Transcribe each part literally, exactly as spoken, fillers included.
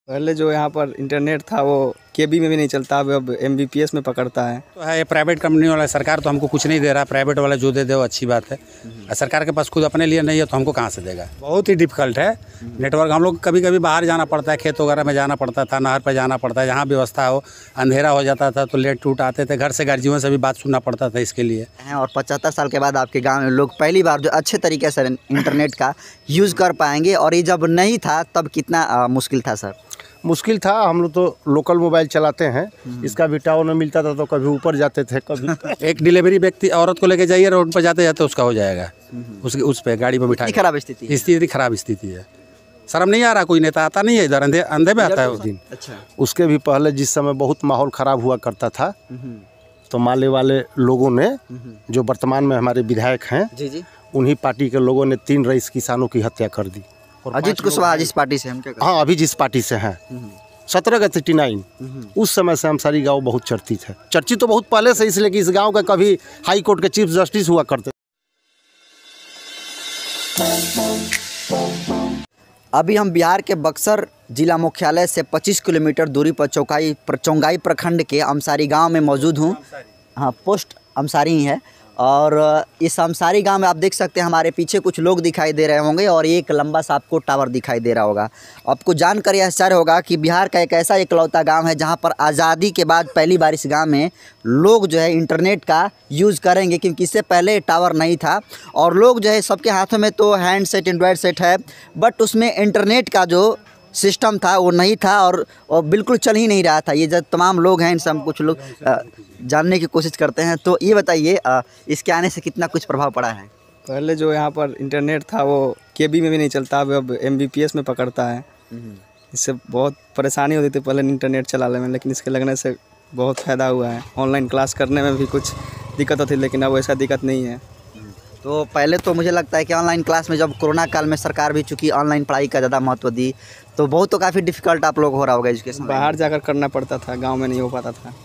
पहले जो यहाँ पर इंटरनेट था वो केबी में भी नहीं चलता, अब एमबीपीएस में पकड़ता है। तो है ये प्राइवेट कंपनी वाला, सरकार तो हमको कुछ नहीं दे रहा, प्राइवेट वाला जो दे दे वो अच्छी बात है। सरकार के पास खुद अपने लिए नहीं है तो हमको कहाँ से देगा। बहुत ही डिफिकल्ट है नेटवर्क। हम लोग कभी कभी बाहर जाना पड़ता है, खेत वगैरह में जाना पड़ता था, नहर पर जाना पड़ता है, जहाँ व्यवस्था हो। अंधेरा हो जाता था तो लेट टूट आते थे, घर से गार्जियन से भी बात सुनना पड़ता था इसके लिए। और पचहत्तर साल के बाद आपके गाँव में लोग पहली बार जो अच्छे तरीके से इंटरनेट का यूज़ कर पाएंगे, और ये जब नहीं था तब कितना मुश्किल था सर? मुश्किल था। हम लोग तो लोकल मोबाइल चलाते हैं, इसका भी टावर न मिलता था तो कभी ऊपर जाते थे, कभी एक डिलीवरी व्यक्ति औरत को लेके जाइए रोड पर जाते जाते उसका हो जाएगा, उसकी उस पे गाड़ी पे बिठा। खराब स्थिति स्थिति खराब स्थिति है। शर्म नहीं आ रहा, कोई नेता आता नहीं है इधर, अंधे अंधे में आता है उस दिन। अच्छा, उसके भी पहले जिस समय बहुत माहौल ख़राब हुआ करता था तो माले वाले लोगों ने, जो वर्तमान में हमारे विधायक हैं, जी जी, उन्हीं पार्टी के लोगों ने तीन रईस किसानों की हत्या कर दी। अजीत कुशवाहा जिस पार्टी से हम क्या हाँ, अभी जिस पार्टी से हैं, सत्रह का थर्टी नाइन, उस समय से हम सारी गाँव बहुत चर्चित है। चर्चित तो बहुत पहले से, इसलिए कि इस गांव का कभी हाई कोर्ट के चीफ जस्टिस हुआ करते। अभी हम बिहार के बक्सर जिला मुख्यालय से पच्चीस किलोमीटर दूरी पर चौकाई चौंगाई प्रखंड के अमसारी गांव में मौजूद हूं। हाँ, पोस्ट अमसारी ही है। और इस अमसारी गांव में आप देख सकते हैं हमारे पीछे कुछ लोग दिखाई दे रहे होंगे और एक लंबा सा आपको टावर दिखाई दे रहा होगा। आपको जानकर यह आश्चर्य होगा कि बिहार का एक ऐसा इकलौता गांव है जहां पर आज़ादी के बाद पहली बार इस गांव में लोग जो है इंटरनेट का यूज़ करेंगे, क्योंकि इससे पहले टावर नहीं था। और लोग जो है सबके हाथों में तो हैंड सेट, एंड्रॉयड सेट है, बट उसमें इंटरनेट का जो सिस्टम था वो नहीं था और, और बिल्कुल चल ही नहीं रहा था। ये जब तमाम लोग हैं, इनसे हम कुछ लोग आ, जानने की कोशिश करते हैं। तो ये बताइए, इसके आने से कितना कुछ प्रभाव पड़ा है? पहले जो यहाँ पर इंटरनेट था वो केबी में भी नहीं चलता, अब एमबीपीएस में पकड़ता है। इससे बहुत परेशानी होती थी पहले इंटरनेट चलाने में, लेकिन इसके लगने से बहुत फ़ायदा हुआ है। ऑनलाइन क्लास करने में भी कुछ दिक्कत होती, लेकिन अब ऐसा दिक्कत नहीं है। तो पहले तो मुझे लगता है कि ऑनलाइन क्लास में, जब कोरोना काल में सरकार भी चूँकि ऑनलाइन पढ़ाई का ज़्यादा महत्व दी, तो बहुत तो काफ़ी डिफिकल्ट आप लोग हो रहा होगा एजुकेशन। बाहर जाकर करना पड़ता था, गांव में नहीं हो पाता था।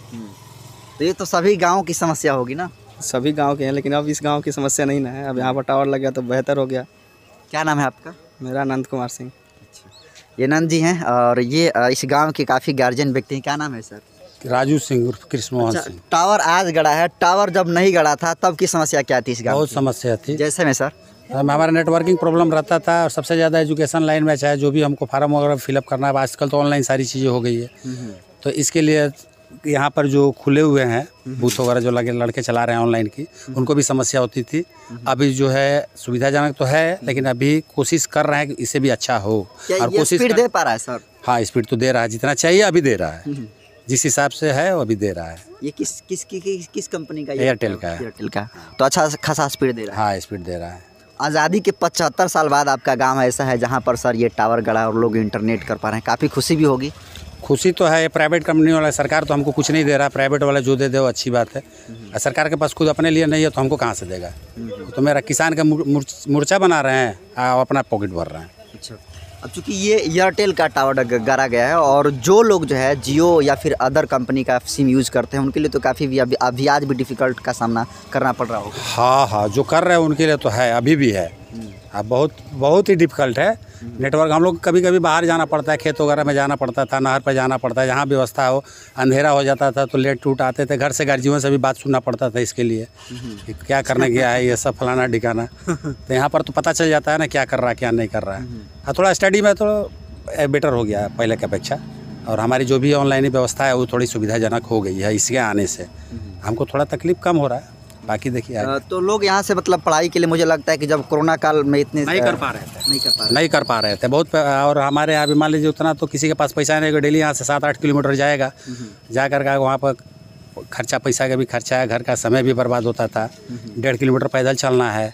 तो ये तो सभी गाँव की समस्या होगी ना? सभी गांव के हैं, लेकिन अब इस गांव की समस्या नहीं ना है। अब यहाँ पर टावर लग गया तो बेहतर हो गया। क्या नाम है आपका? मेरा नंद कुमार सिंह। अच्छा, ये नंद जी हैं और ये इस गाँव के काफ़ी गार्जियन व्यक्ति हैं। क्या नाम है सर? राजू सिंह उर्फ कृष्ण मोहन सिंह। टावर आज गड़ा है, टावर जब नहीं गड़ा था तब की समस्या क्या थी इस गाँव? बहुत समस्या थी। जैसे में सर, हमारा नेटवर्किंग प्रॉब्लम रहता था, और सबसे ज़्यादा एजुकेशन लाइन में, चाहे जो भी हमको फार्म वगैरह फिलअप करना है, आजकल तो ऑनलाइन सारी चीज़ें हो गई है। तो इसके लिए यहाँ पर जो खुले हुए हैं बूथ वगैरह जो लगे लड़के चला रहे हैं ऑनलाइन की, उनको भी समस्या होती थी। अभी जो है सुविधाजनक तो है, लेकिन अभी कोशिश कर रहे हैं कि इससे भी अच्छा हो। और कोशिश स्पीड दे पा रहा है सर? हाँ, स्पीड तो दे रहा है, जितना चाहिए अभी दे रहा है, जिस हिसाब से है वो अभी दे रहा है। ये किस किस किस किस, किस कंपनी का? एयरटेल का है। एयरटेल का, तो अच्छा खासा स्पीड दे रहा है। हाँ, स्पीड दे रहा है। आज़ादी के पचहत्तर साल बाद आपका गांव ऐसा है जहां पर सर ये टावर गड़ा और लोग इंटरनेट कर पा रहे हैं, काफ़ी खुशी भी होगी। खुशी तो है, प्राइवेट कंपनी वाला, सरकार तो हमको कुछ नहीं दे रहा, प्राइवेट वाला जो दे दे वो अच्छी बात है। सरकार के पास खुद अपने लिए नहीं है तो हमको कहाँ से देगा। तो मेरा किसान का मोर्चा बना रहे हैं, अपना पॉकेट भर रहे हैं। अच्छा, अब चूँकि ये एयरटेल का टावर गड़ा गया है और जो लोग जो है जियो या फिर अदर कंपनी का सिम यूज़ करते हैं, उनके लिए तो काफ़ी भी अभी अभी आज भी डिफ़िकल्ट का सामना करना पड़ रहा होगा। हाँ हाँ, जो कर रहे हैं उनके लिए तो है, अभी भी है। अब बहुत बहुत ही डिफिकल्ट है नेटवर्क। हम लोग कभी कभी बाहर जाना पड़ता है, खेत वगैरह में जाना पड़ता था, नहर पर जाना पड़ता है, जहाँ व्यवस्था हो। अंधेरा हो जाता था तो लेट टूट आते थे, घर से गार्जियन से भी बात सुनना पड़ता था इसके लिए कि क्या करने गया है, ये सब फलाना ठिकाना। तो यहाँ पर तो पता चल जाता है ना क्या कर रहा है क्या नहीं कर रहा है। हाँ, थोड़ा स्टडी में तो बेटर हो गया है पहले की अपेक्षा, और हमारी जो भी ऑनलाइन व्यवस्था है वो थोड़ी सुविधाजनक हो गई है। इसके आने से हमको थोड़ा तकलीफ कम हो रहा है, बाकी देखिए। तो लोग यहाँ से मतलब पढ़ाई के लिए, मुझे लगता है कि जब कोरोना काल में इतने नहीं कर पा रहे थे नहीं कर पा रहे नहीं कर पा रहे थे बहुत। और हमारे यहाँ भी मान लीजिए उतना तो किसी के पास पैसा नहीं, डेली यहाँ से सात आठ किलोमीटर जाएगा, जा कर के वहाँ पर खर्चा, पैसा का भी खर्चा है, घर का समय भी बर्बाद होता था। डेढ़ किलोमीटर पैदल चलना है,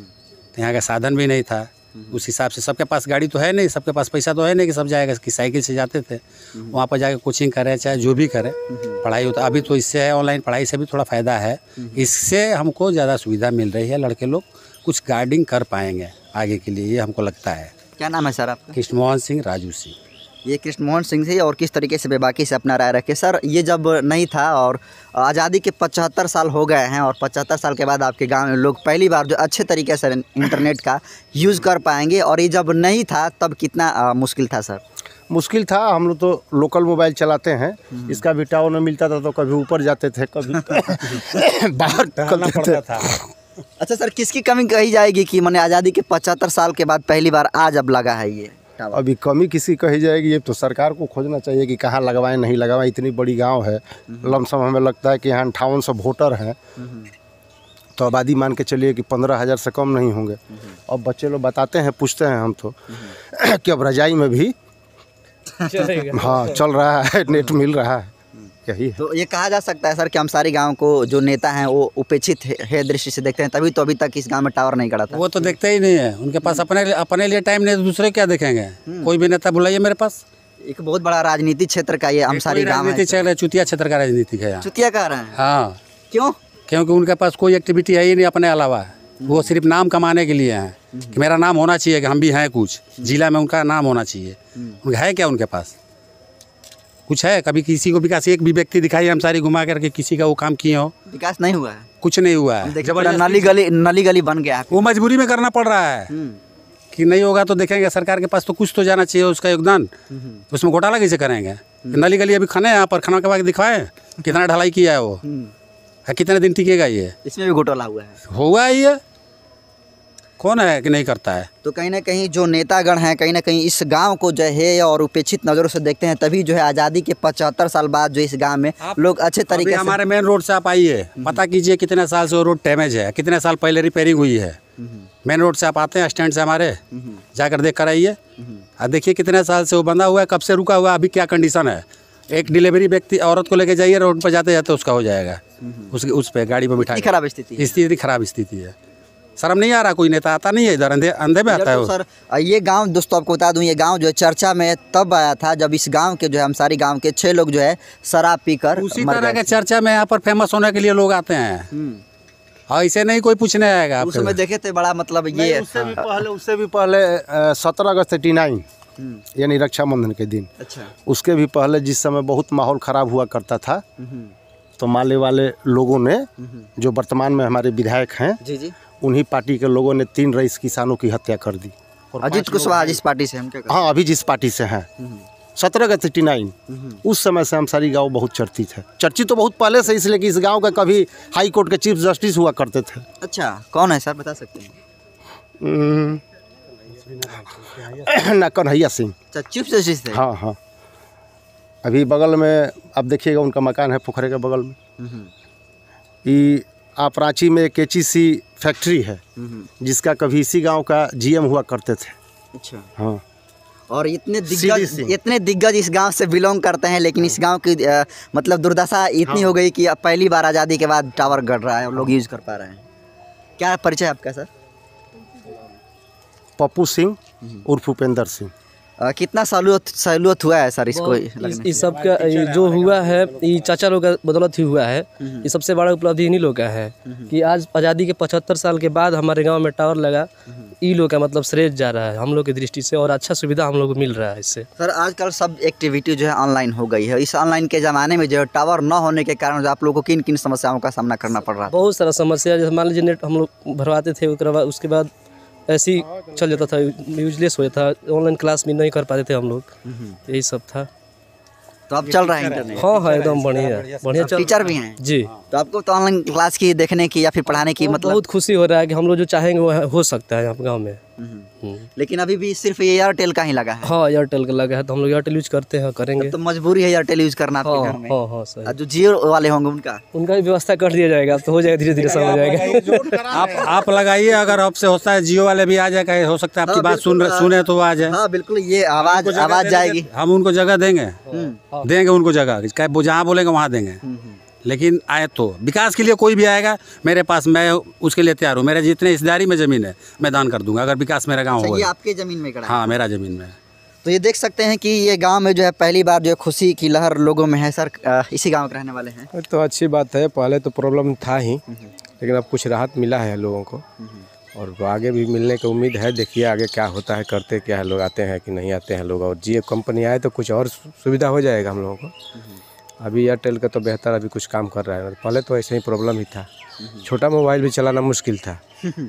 तो यहाँ का साधन भी नहीं था। उस हिसाब से सबके पास गाड़ी तो है नहीं, सबके पास पैसा तो है नहीं कि सब जाएगा, कि साइकिल से जाते थे वहाँ पर जाकर कोचिंग करें, चाहे जो भी करें, पढ़ाई होता। अभी तो इससे है, ऑनलाइन पढ़ाई से भी थोड़ा फ़ायदा है, इससे हमको ज़्यादा सुविधा मिल रही है। लड़के लोग कुछ गाइडिंग कर पाएंगे आगे के लिए, ये हमको लगता है। क्या नाम है सर आपका? कृष्ण मोहन सिंह, राजू सिंह। ये कृष्ण मोहन सिंह से, और किस तरीके से बेबाकी से अपना राय रखे। सर, ये जब नहीं था और आज़ादी के पचहत्तर साल हो गए हैं, और पचहत्तर साल के बाद आपके गांव में लोग पहली बार जो अच्छे तरीके से इंटरनेट का यूज़ कर पाएंगे, और ये जब नहीं था तब कितना मुश्किल था सर? मुश्किल था। हम लोग तो लोकल मोबाइल चलाते हैं, इसका भी टावर नहीं मिलता था तो कभी ऊपर जाते थे, कभी बाहर निकलना पड़ता था। अच्छा सर, किसकी कमी कही जाएगी कि मैंने आज़ादी के पचहत्तर साल के बाद पहली बार आज अब लगा है ये टावर? अभी कमी किसी कही जाएगी, ये तो सरकार को खोजना चाहिए कि कहाँ लगवाएं नहीं लगवाएं। इतनी बड़ी गांव है, लमसम हमें लगता है कि यहाँ अंठावन सौ वोटर हैं, तो आबादी मान के चलिए कि पंद्रह हज़ार से कम नहीं होंगे। अब बच्चे लोग बताते हैं, पूछते हैं हम तो कि अब रजाई में भी हाँ चल रहा है, नेट मिल रहा है, यही है। तो ये कहा जा सकता है सर कि अमसारी गांव को जो नेता हैं वो उपेक्षित है, है दृष्टि से देखते हैं, तभी तो अभी तक इस गांव में टावर नहीं गड़ा था। वो तो देखते ही नहीं है, उनके पास अपने अपने लिए टाइम नहीं, दूसरे क्या देखेंगे। कोई भी नेता बुलाइए मेरे पास। एक बहुत बड़ा राजनीतिक क्षेत्र का ये अमसारी गांव है। राजनीति चल रहा है, चुतिया क्षेत्र का राजनीति है यहाँ। चुतिया कह रहे हैं? हाँ, क्यों? क्योंकि उनके पास कोई एक्टिविटी है ही नहीं अपने अलावा। वो सिर्फ नाम कमाने के लिए हैं कि मेरा नाम होना चाहिए, कि हम भी हैं कुछ, जिला में उनका नाम होना चाहिए। उनका है क्या उनके पास? कुछ है? कभी किसी को विकास, एक भी व्यक्ति दिखाई हम सारी घुमा करके किसी का वो काम किए हो? विकास नहीं हुआ है, कुछ नहीं हुआ है। नली गली नली गली बन गया है। वो मजबूरी में करना पड़ रहा है कि नहीं होगा तो देखेंगे। सरकार के पास तो कुछ तो जाना चाहिए उसका योगदान। उसमें घोटाला कैसे करेंगे? नली गली अभी खाने यहाँ पर खाना के बाद दिखाए कितना ढलाई किया है वो, कितने दिन टिकेगा ये? इसमें भी घोटाला हुआ है। हुआ है ये, कौन है कि नहीं करता है? तो कहीं ना कहीं जो नेतागण हैं कहीं ना कहीं इस गांव को जो है और उपेक्षित नज़रों से देखते हैं, तभी जो है आज़ादी के पचहत्तर साल बाद जो इस गांव में लोग अच्छे तरीके से। हमारे मेन रोड से आप आइए, पता कीजिए कितने साल से वो रोड डैमेज है, कितने साल पहले रिपेयरिंग हुई है। मेन रोड से आप आते हैं, स्टैंड से हमारे, जाकर देख कर आइए और देखिए कितने साल से वो बंधा हुआ है, कब से रुका हुआ है, अभी क्या कंडीशन है। एक डिलीवरी व्यक्ति औरत को लेके जाइए, रोड पर जाते जाते उसका हो जाएगा, उसकी उस पर गाड़ी पर बिठा। खराब स्थिति, स्थिति खराब स्थिति है। शर्म नहीं आ रहा? कोई नेता आता नहीं है इधर, अंधे अंधे में आता है वो। सर ये गांव, दोस्तों आपको बता दूं, ये गांव जो है चर्चा में तब आया था जब इस गांव के जो है अमसारी गांव के छह लोग जो है शराब पीकर उसी तरह के चर्चा में यहाँ पर फेमस होने के लिए लोग आते हैं, और ऐसे नहीं कोई पूछने आएगा। उस समय देखे थे बड़ा, मतलब ये उससे भी पहले उससे भी पहले सत्रह अगस्त एटी नाइन यानी रक्षाबंधन के दिन, अच्छा, उसके भी पहले जिस समय बहुत माहौल ख़राब हुआ करता था, तो माले वाले लोगों ने, जो वर्तमान में हमारे विधायक हैं, जी जी, उन्हीं पार्टी के लोगों ने तीन रईस किसानों की हत्या कर दी। अजीत कुशवाहा जिस पार्टी से हम क्या कहते हैं? हाँ, अभी जिस पार्टी से हैं, सत्रह अगस्त एटी नाइन, उस समय से अमसारी गांव बहुत चर्चित है। चर्चित तो बहुत पहले से, इसलिए कि इस गांव का कभी हाई कोर्ट के चीफ जस्टिस हुआ करते थे। अच्छा, कौन है सर, बता सकते हैं? ना कन्हैया सिंह। अच्छा, चीफ जस्टिस थे। हाँ हाँ, अभी बगल में आप देखिएगा उनका मकान है पोखरे के बगल में। ये आप रांची में एक एच ई सी फैक्ट्री है, जिसका कभी इसी गांव का जी एम हुआ करते थे। अच्छा, हाँ। और इतने दिग्गज इतने दिग्गज इस गांव से बिलोंग करते हैं, लेकिन इस गांव की आ, मतलब दुर्दशा इतनी हो गई कि अब पहली बार आज़ादी के बाद टावर गड़ रहा है और लोग यूज़ कर पा रहे हैं। क्या परिचय आपका सर? पप्पू सिंह उर्फ उपेंद्र सिंह। आ, कितना सहूलत सहूलत हुआ है सर इसको? इस, इस सब का ये जो हुआ है ये चाचा लोग का बदौलत ही हुआ है। ये सबसे बड़ा उपलब्धि इन्हीं लोग का है कि आज आज़ादी के पचहत्तर साल के बाद हमारे गांव में टावर लगा। ई लोग का मतलब श्रेय जा रहा है हम लोग की दृष्टि से, और अच्छा सुविधा हम लोग को मिल रहा है इससे। सर आजकल सब एक्टिविटी जो है ऑनलाइन हो गई है। इस ऑनलाइन के ज़माने में जो है टावर न होने के कारण जो आप लोगों को किन किन समस्याओं का सामना करना पड़ रहा है? बहुत सारा समस्या, जैसे मान लीजिए नेट हम लोग भरवाते थे, उसके बाद उसके बाद ऐसे ही चल जाता था, यूजलेस हो जाता था, ऑनलाइन क्लास भी नहीं कर पाते थे हम लोग, यही सब था। तो अब चल रहा है इंटरनेट? हाँ हाँ, एकदम बढ़िया बढ़िया चल। टीचर भी हैं जी, तो आपको तो ऑनलाइन क्लास की देखने की या फिर पढ़ाने की मतलब बहुत खुशी हो रहा है कि हम लोग जो चाहेंगे वो हो सकता है यहाँ पे गाँव में। लेकिन अभी भी सिर्फ ये एयरटेल का ही लगा है? हाँ, एयरटेल का लगा है, तो हम लोग एयरटेल यूज करते हैं, करेंगे। तो मजबूरी है एयरटेल यूज करना आपके घर में? हाँ हाँ सही। और जो जियो वाले होंगे उनका उनका भी व्यवस्था कर दिया जाएगा, तो हो जाएगा, धीरे धीरे सब हो जाएगा। आप आप लगाइए, अगर आपसे होता है जियो वाले भी आ जाएगा, हो सकता है आपकी बात सुन सुने तो आ जाए। हाँ बिल्कुल, ये आवाज आवाज जाएगी, हम उनको जगह देंगे, देंगे उनको जगह, जहाँ बोलेंगे वहाँ देंगे। लेकिन आए तो विकास के लिए कोई भी आएगा मेरे पास, मैं उसके लिए तैयार हूँ। मेरे जितने हिस्सेदारी में ज़मीन है मैं दान कर दूंगा, अगर विकास मेरा गाँव होगा। ये आपके ज़मीन में करा? हाँ, मेरा ज़मीन में। तो ये देख सकते हैं कि ये गांव में जो है पहली बार जो है खुशी की लहर लोगों में है। सर इसी गांव के रहने वाले हैं? तो अच्छी बात है, पहले तो प्रॉब्लम था ही, लेकिन अब कुछ राहत मिला है लोगों को, और आगे भी मिलने की उम्मीद है। देखिए आगे क्या होता है, करते क्या है लोग, आते हैं कि नहीं आते हैं लोग, और जियो कंपनी आए तो कुछ और सुविधा हो जाएगा हम लोगों को। अभी एयरटेल का तो बेहतर अभी कुछ काम कर रहा है, पहले तो ऐसे ही प्रॉब्लम ही था, छोटा मोबाइल भी चलाना मुश्किल था।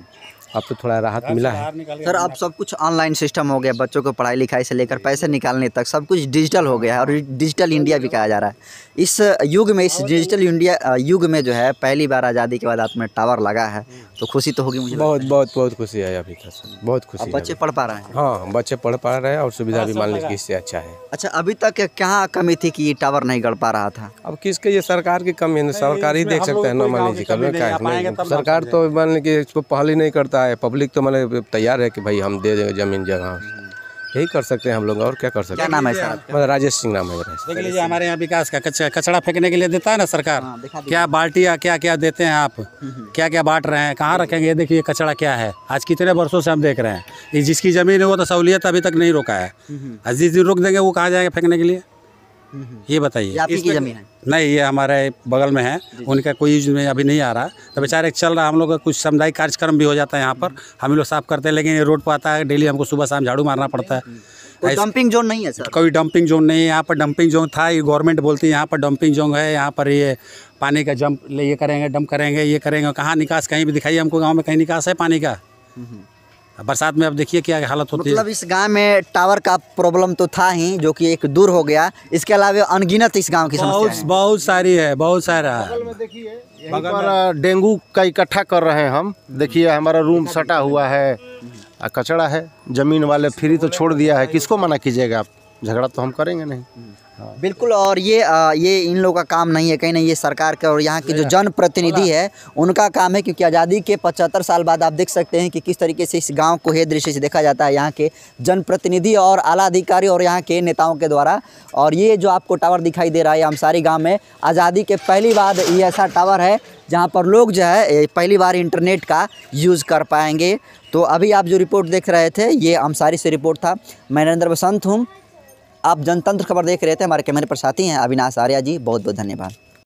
अब तो थोड़ा राहत मिला है। सर अब सब कुछ ऑनलाइन सिस्टम हो गया, बच्चों को पढ़ाई लिखाई से लेकर पैसे निकालने तक सब कुछ डिजिटल हो गया है और डिजिटल इंडिया भी कहा जा रहा है। इस युग में, इस डिजिटल इंडिया युग में जो है पहली बार आज़ादी के बाद आप में टावर लगा है, तो खुशी तो होगी मुझे। बहुत बहुत बहुत खुशी है अभी तक सर, बहुत खुशी अब है बच्चे अभी। पढ़ पा रहे हैं। हाँ बच्चे पढ़ पा रहे हैं और सुविधा भी मान लीजिए इससे अच्छा है। अच्छा, अभी तक क्या कमी थी कि ये टावर नहीं गढ़ पा रहा था? अब किसके, ये सरकार की कमी है, सरकार ही देख सकते हैं ना मान लीजिए। कल क्या है, सरकार तो मान लीजिए इसको पहल ही नहीं करता है, पब्लिक तो मतलब तैयार है कि भाई हम दे देंगे जमीन जगह, यही कर सकते हैं हम लोग, और क्या कर सकते क्या हैं। नाम है सर आपका? मतलब राजेश सिंह नाम है मेरा। देख लीजिए हमारे यहाँ विकास का कचरा कचरा फेंकने के लिए देता है ना सरकार, हाँ, दिखा दीजिए। क्या बाल्टियाँ क्या क्या देते हैं आप, क्या क्या बांट रहे हैं, कहाँ रखेंगे? ये देखिए कचरा क्या है, आज कितने वर्षों से हम देख रहे हैं। ये जिसकी ज़मीन है वो तो सहूलियत अभी तक नहीं रोका है, आज जिस दिन रोक देंगे वो कहाँ जाएंगे फेंकने के लिए, ये बताइए। ये आपकी की ज़मीन है? नहीं, ये हमारे बगल में है, उनका कोई यूज में अभी नहीं आ रहा, तो बेचारे चल रहा है। हम लोग का कुछ सामुदायिक कार्यक्रम भी हो जाता है यहाँ पर, हम लोग साफ करते हैं, लेकिन ये रोड पर आता है डेली, हमको सुबह शाम झाड़ू मारना पड़ता है। कोई डंपिंग जोन नहीं है सर? कोई डंपिंग जोन नहीं है यहाँ पर। डंपिंग जोन था, ये गवर्नमेंट बोलती है यहाँ पर डंपिंग जोन है, यहाँ पर ये पानी का जंप ये करेंगे, डंप करेंगे, ये करेंगे। कहाँ निकास, कहीं भी दिखाइए हमको गांव में कहीं निकास है पानी का? बरसात में अब देखिए क्या हालत होती मतलब है। इस गांव में टावर का प्रॉब्लम तो था ही, जो कि एक दूर हो गया, इसके अलावा अनगिनत इस गांव की समस्या बहुत है। बहुत सारी है, बहुत सारा है। यहीं पर डेंगू का इकट्ठा कर रहे हैं हम। देखिए हमारा रूम सटा हुआ है, आ कचरा है, ज़मीन वाले फ्री तो छोड़ दिया है, किसको मना कीजिएगा आप, झगड़ा तो हम करेंगे नहीं। बिल्कुल। और ये आ, ये इन लोगों का काम नहीं है, कहीं ना ये सरकार का और यहाँ के जो जनप्रतिनिधि है उनका काम है, क्योंकि आज़ादी के पचहत्तर साल बाद आप देख सकते हैं कि किस तरीके से इस गांव को हे दृष्टि से देखा जाता है यहाँ के जनप्रतिनिधि और आला अधिकारी और यहाँ के नेताओं के द्वारा। और ये जो आपको टावर दिखाई दे रहा है अमसारी गाँव में आज़ादी के पहली बार ये ऐसा टावर है जहाँ पर लोग जो है पहली बार इंटरनेट का यूज़ कर पाएंगे। तो अभी आप जो रिपोर्ट देख रहे थे ये अमसारी से रिपोर्ट था। मैं नरेंद्र बसंत हूँ, आप जनतंत्र खबर देख रहे थे। हमारे कैमरे पर साथी हैं अविनाश आर्या जी, बहुत बहुत धन्यवाद।